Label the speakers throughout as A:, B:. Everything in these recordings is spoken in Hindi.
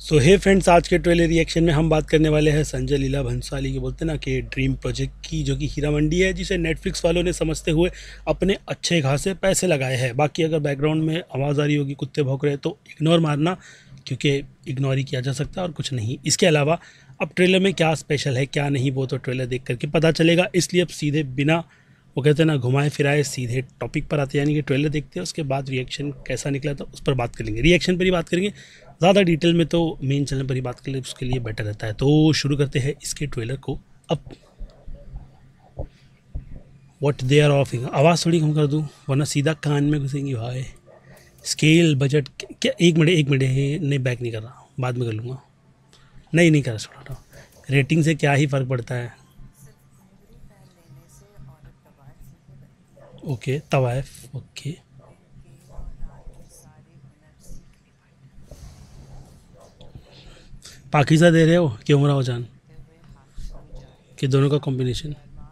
A: सो हे फ्रेंड्स, आज के ट्रेलर रिएक्शन में हम बात करने वाले हैं संजय लीला भंसाली की, बोलते हैं ना कि ड्रीम प्रोजेक्ट की, जो कि हीरा मंडी है, जिसे नेटफ्लिक्स वालों ने समझते हुए अपने अच्छे खासे पैसे लगाए हैं। बाकी अगर बैकग्राउंड में आवाज़ आ रही होगी, कुत्ते भौंक रहे हैं, तो इग्नोर मारना, क्योंकि इग्नोर ही किया जा सकता है और कुछ नहीं। इसके अलावा अब ट्रेलर में क्या स्पेशल है क्या नहीं, वो तो ट्रेलर देख करके पता चलेगा। इसलिए अब सीधे बिना, वो कहते हैं ना, घुमाए फिराए सीधे टॉपिक पर आते हैं, यानी कि ट्रेलर देखते हैं, उसके बाद रिएक्शन कैसा निकला था उस पर बात करेंगे। रिएक्शन पर ही बात करेंगे, ज़्यादा डिटेल में तो मेन चैनल पर ही बात करें, उसके लिए बेटर रहता है। तो शुरू करते हैं इसके ट्रेलर को। अब व्हाट दे आर ऑफिंग, आवाज़ थोड़ी कम कर दूँ वरना सीधा कान में घुसेंगी भाई। स्केल बजट क्या, एक मिनट नहीं, बैक नहीं कर रहा, बाद में कर लूँगा। नहीं कर रहा, छोड़ा। रेटिंग से क्या ही फ़र्क पड़ता है। Okay, तवाइफ, okay. पाकिज़ा दे रहे हो कि उमराव जान, कि दोनों का कॉम्बिनेशन?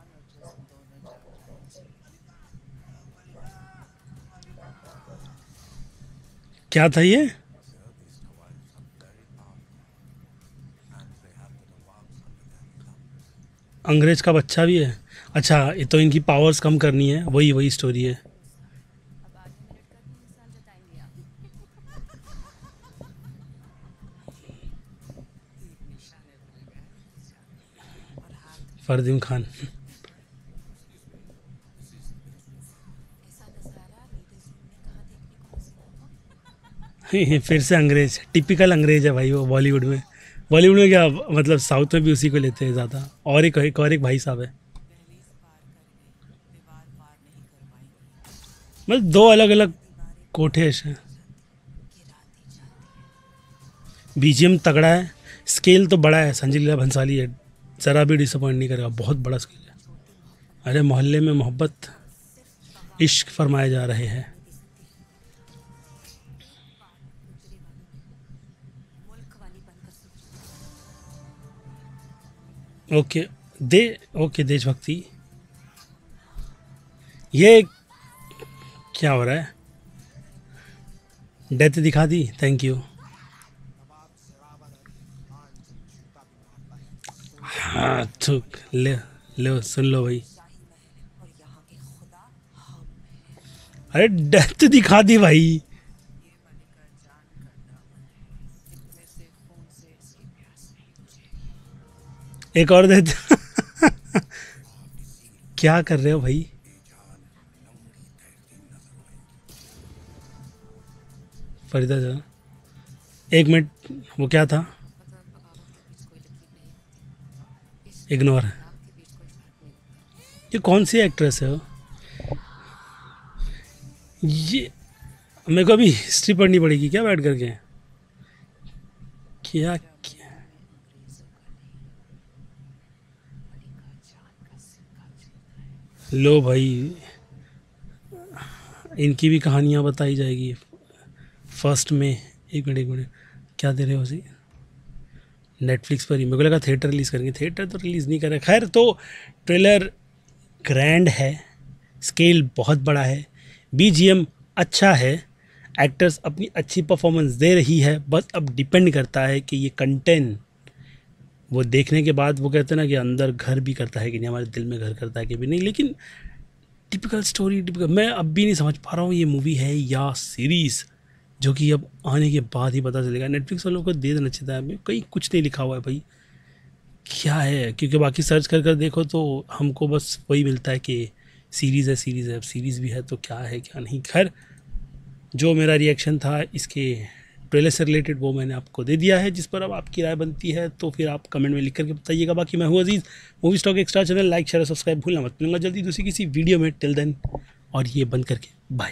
A: क्या था ये? अंग्रेज का बच्चा भी है? अच्छा, ये तो इनकी पावर्स कम करनी है, वही स्टोरी है। फरदीन खान फिर से अंग्रेज, टिपिकल अंग्रेज है भाई वो। बॉलीवुड में क्या, मतलब साउथ में भी उसी को लेते हैं ज़्यादा। और एक भाई साहब है, मतलब दो अलग अलग कोठे हैं। बीजीएम तगड़ा है, स्केल तो बड़ा है, संजय लीला भंसाली है, ज़रा भी डिसअपॉइंट नहीं करेगा, बहुत बड़ा स्केल है। अरे मोहल्ले में मोहब्बत इश्क फरमाए जा रहे हैं। ओके, ओके, देशभक्ति। ये क्या हो रहा है? डेथ दिखा दी, थैंक यू। हाँ थुक ले सुन लो भाई। अरे डेथ दिखा दी भाई। एक और दे क्या कर रहे हो भाई? फरीदा जा, एक मिनट, वो क्या था? इग्नोर। ये कौन सी एक्ट्रेस है वो? ये मेरे को अभी हिस्ट्री पढ़नी पड़ेगी क्या बैठ करके? क्या, क्या? लो भाई, इनकी भी कहानियाँ बताई जाएगी फर्स्ट में। एक मिनट, क्या दे रहे हो उसी? नेटफ्लिक्स पर ही, मेरे को लगा थिएटर रिलीज़ करेंगे, थिएटर तो रिलीज़ नहीं कर रहे। खैर, तो ट्रेलर ग्रैंड है, स्केल बहुत बड़ा है, बीजीएम अच्छा है, एक्टर्स अपनी अच्छी परफॉर्मेंस दे रही है। बस अब डिपेंड करता है कि ये कंटेंट वो देखने के बाद, वो कहते हैं ना कि अंदर घर भी करता है कि नहीं, हमारे दिल में घर करता है कि भी नहीं। लेकिन टिपिकल स्टोरी, मैं अब भी नहीं समझ पा रहा हूँ ये मूवी है या सीरीज़, जो कि अब आने के बाद ही पता चलेगा। नेटफ्लिक्स वालों को दे देना चाहिए था, कहीं कुछ नहीं लिखा हुआ है भाई क्या है, क्योंकि बाकी सर्च कर देखो तो हमको बस वही मिलता है कि सीरीज़ है। अब सीरीज़ भी है तो क्या है क्या नहीं। खैर, जो मेरा रिएक्शन था इसके ट्रेलर से रिलेटेड वो मैंने आपको दे दिया है। जिस पर अब आपकी राय बनती है तो फिर आप कमेंट में लिख करके बताइएगा। बाकी मैं हूँ Aziz, movie stock extra channel like share subscribe भूलना मत। मिलूंगा जल्दी दूसरी किसी वीडियो में। टिल देन, और ये बंद करके बाय।